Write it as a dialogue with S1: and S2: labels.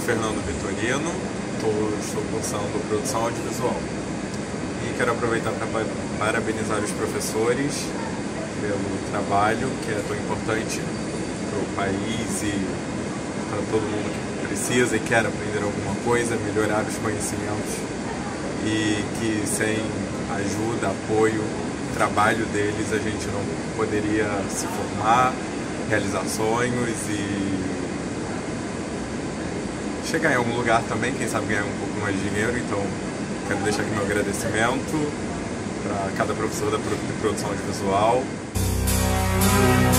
S1: Fernando Vitorino, estou cursando produção audiovisual. E quero aproveitar para parabenizar os professores pelo trabalho que é tão importante para o país e para todo mundo que precisa e quer aprender alguma coisa, melhorar os conhecimentos, e que sem ajuda, apoio, trabalho deles a gente não poderia se formar, realizar sonhos e chegar em algum lugar também, quem sabe ganhar um pouco mais de dinheiro. Então quero deixar aqui meu agradecimento para cada professor da produção audiovisual.